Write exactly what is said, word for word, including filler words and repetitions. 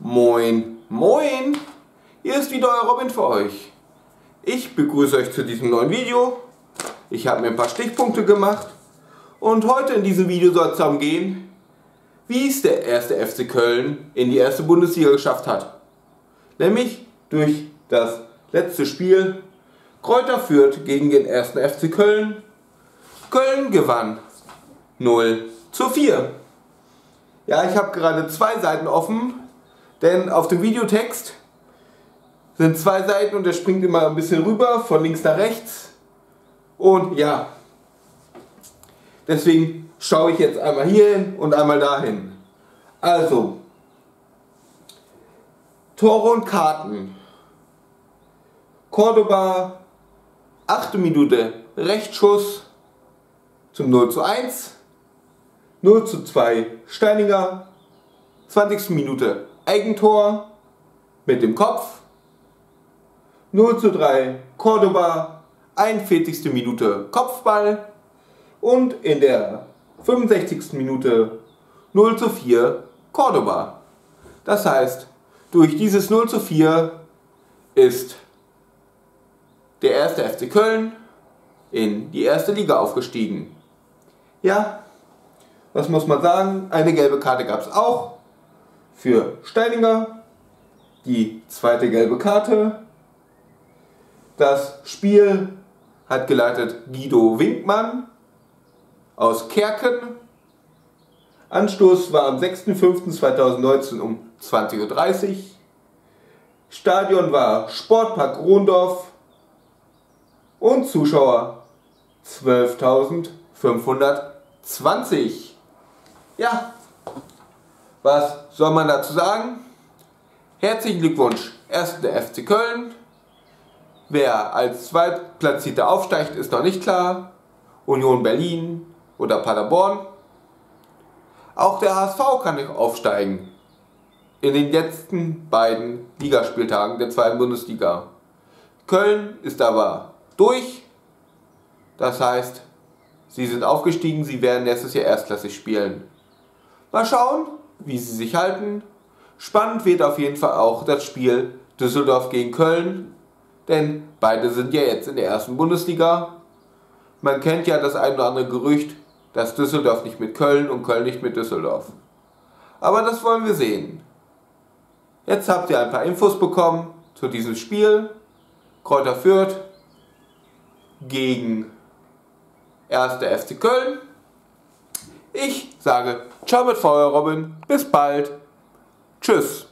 Moin, moin! Hier ist wieder euer Robin für euch. Ich begrüße euch zu diesem neuen Video. Ich habe mir ein paar Stichpunkte gemacht und heute in diesem Video soll es darum gehen, wie es der erste F C Köln in die erste Bundesliga geschafft hat. Nämlich durch das letzte Spiel Greuther Fürth gegen den ersten F C Köln. Köln gewann null zu vier. Ja, ich habe gerade zwei Seiten offen, denn auf dem Videotext sind zwei Seiten und der springt immer ein bisschen rüber, von links nach rechts. Und ja, deswegen schaue ich jetzt einmal hier hin und einmal dahin. Also, Tore und Karten. Cordoba, achte Minute Rechtsschuss zum null zu eins. null zu zwei Steininger, zwanzigste Minute Eigentor mit dem Kopf, null zu drei Cordoba, einundvierzigste Minute Kopfball und in der fünfundsechzigsten Minute null zu vier Cordoba. Das heißt, durch dieses null zu vier ist der erste F C Köln in die erste Liga aufgestiegen. Ja, was muss man sagen? Eine gelbe Karte gab es auch für Steininger. Die zweite gelbe Karte. Das Spiel hat geleitet Guido Winkmann aus Kerken. Anstoß war am sechster fünfter zweitausendneunzehn um zwanzig Uhr dreißig. Stadion war Sportpark Rondorf und Zuschauer zwölftausendfünfhundertzwanzig. Ja, was soll man dazu sagen? Herzlichen Glückwunsch, erster F C Köln. Wer als Zweitplatzierter aufsteigt, ist noch nicht klar. Union Berlin oder Paderborn. Auch der H S V kann nicht aufsteigen. In den letzten beiden Ligaspieltagen der zweiten Bundesliga. Köln ist aber durch. Das heißt, sie sind aufgestiegen, sie werden nächstes Jahr erstklassig spielen. Mal schauen, wie sie sich halten. Spannend wird auf jeden Fall auch das Spiel Düsseldorf gegen Köln, denn beide sind ja jetzt in der ersten Bundesliga. Man kennt ja das ein oder andere Gerücht, dass Düsseldorf nicht mit Köln und Köln nicht mit Düsseldorf. Aber das wollen wir sehen. Jetzt habt ihr ein paar Infos bekommen zu diesem Spiel. Greuther Fürth gegen erster F C Köln. Ich sage ciao mit Feuer, Robin. Bis bald. Tschüss.